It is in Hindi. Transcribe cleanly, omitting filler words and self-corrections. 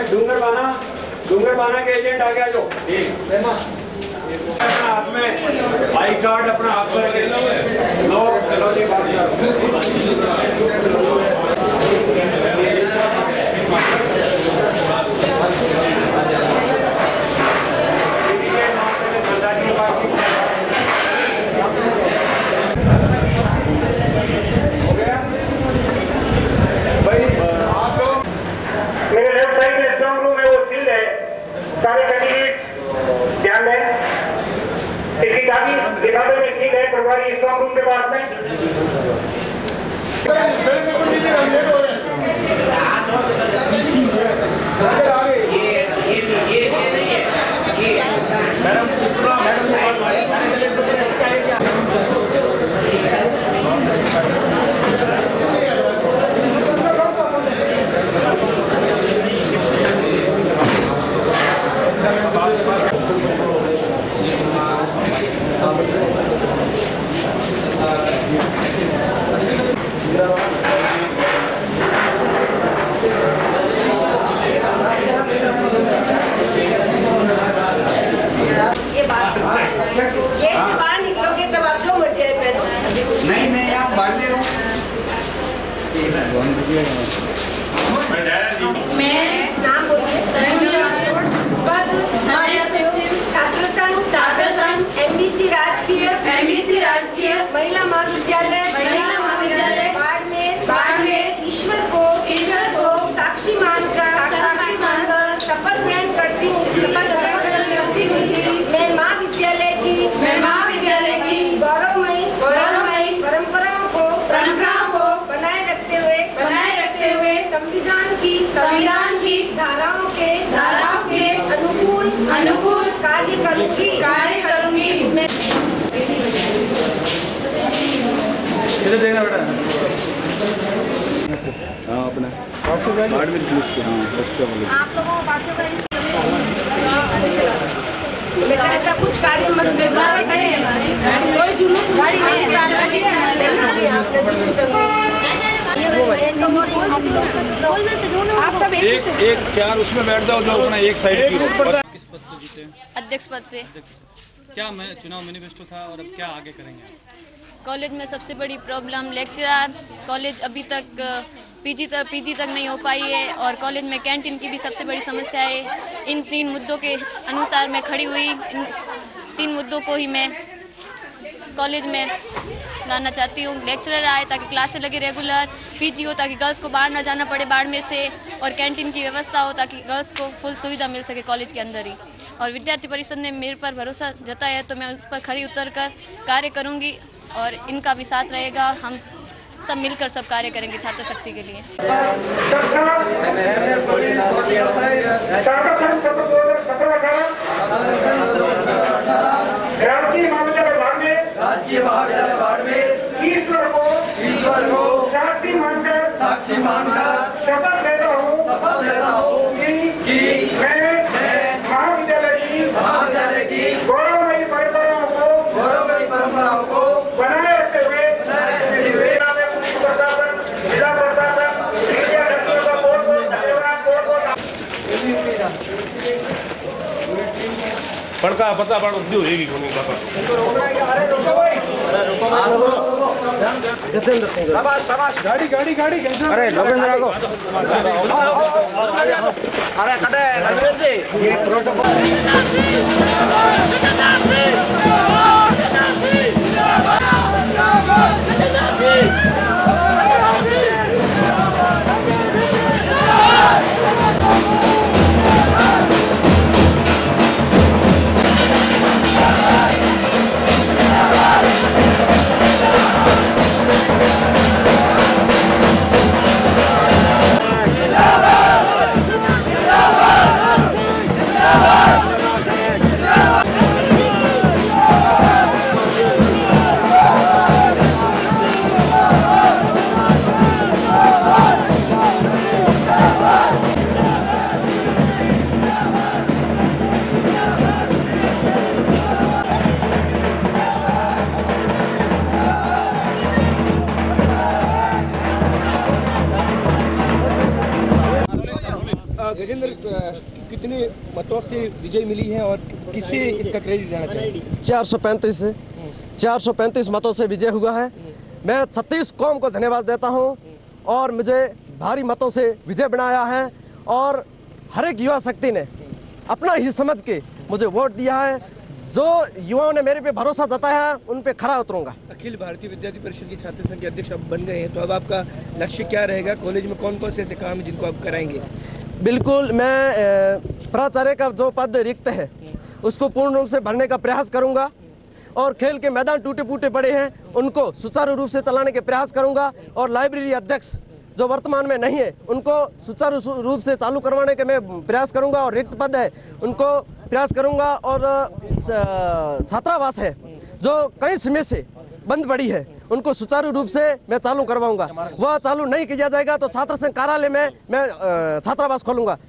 डूंगर बाना के एजेंट आ गया जो अपना हाथ में आई कार्ड अपना हाथ में रखे लो चलो जी बात सारे कैंडिडेट ध्यान दें। इसकी चाबी दिखाते में सीट है प्रभारी स्ट्रॉन्ग रूम के पास में। बाहर निकलोगे तब आप जो मर्जी पहनो। नहीं आप बाहर ले लो। मैं नाम बोलिए। छात्र संघ एमबीसी राजकीय महिला महाविद्यालय बाड़मेर ईश्वर को साक्षी मानकर शपथ ग्रहण करती हूँ। मैं महाविद्यालय की गौरवमयी परंपराओं को बनाए रखते हुए संविधान की धाराओं के अनुकूल कार्य करूंगी। इधर देखना बेटा। हाँ अपना बाड़मेर पुलिस के। हाँ आप लोगों को बाकियों का बेटा ऐसा कुछ कार्य मत करना। कोई जुलूस गाड़ी आप सब एक चार उसमें बैठ जाओ जो अपना एक साइड की। किस पद से जीते? अध्यक्ष पद से। क्या मैं चुनाव मैनिफेस्टो था और अब क्या आगे करेंगे? कॉलेज में सबसे बड़ी प्रॉब्लम लेक्चरर, कॉलेज अभी तक पीजी तक नहीं हो पाई है और कॉलेज में कैंटीन की भी सबसे बड़ी समस्या है। इन 3 मुद्दों के अनुसार मैं खड़ी हुई। इन 3 मुद्दों को ही मैं कॉलेज में लाना चाहती हूँ। लेक्चरर आए ताकि क्लासें लगे रेगुलर, पीजी हो ताकि गर्ल्स को बाहर ना जाना पड़े बाड़मेर से, और कैंटीन की व्यवस्था हो ताकि गर्ल्स को फुल सुविधा मिल सके कॉलेज के अंदर ही। और विद्यार्थी परिषद ने मेरे पर भरोसा जताया है तो मैं उस पर खड़ी उतर कर कार्य करूँगी और इनका भी साथ रहेगा। हम सब मिलकर सब कार्य करेंगे छात्र शक्ति के लिए। राजकीय महाविद्यालय बाड़मेर ईश्वर को साक्षी मानकर शपथ लेता हूँ कि मैं महाविद्यालय की गौरवमयी परंपराओं को बनाए रखते हुए जिला प्रशासन मीडिया शक्तियों का बहुत धन्यवाद। पड़ता जो रहेगी गाड़ी अरे लोकेंद्र को अरे कटे रणवीर जी ये प्रोटोकॉल मतों से विजय मिली है और किसे इसका क्रेडिट देना चाहिए? 435 मतों से विजय हुआ है। मैं 36 कौम को धन्यवाद देता हूं और मुझे भारी मतों से विजय बनाया है और हर एक युवा शक्ति ने अपना ही समझ के मुझे वोट दिया है। जो युवाओं ने मेरे पे भरोसा जताया है उन पे खरा उतरूंगा। अखिल भारतीय विद्यार्थी परिषद की छात्र संघ के अध्यक्ष आप बन गए हैं, तो अब आपका लक्ष्य क्या रहेगा? कॉलेज में कौन कौन से ऐसे काम है जिनको आप कराएंगे? बिल्कुल, मैं प्राचार्य का जो पद रिक्त है उसको पूर्ण रूप से भरने का प्रयास करूंगा और खेल के मैदान टूटे फूटे पड़े हैं उनको सुचारू रूप से चलाने के प्रयास करूंगा और लाइब्रेरी अध्यक्ष जो वर्तमान में नहीं है उनको सुचारू रूप से चालू करवाने के मैं प्रयास करूंगा और रिक्त पद है उनको प्रयास करूंगा और छात्रावास है जो कई समय से बंद पड़ी है उनको सुचारू रूप से मैं चालू करवाऊंगा। वह चालू नहीं किया जाएगा तो छात्र संघ कार्यालय में मैं छात्रावास खोलूंगा।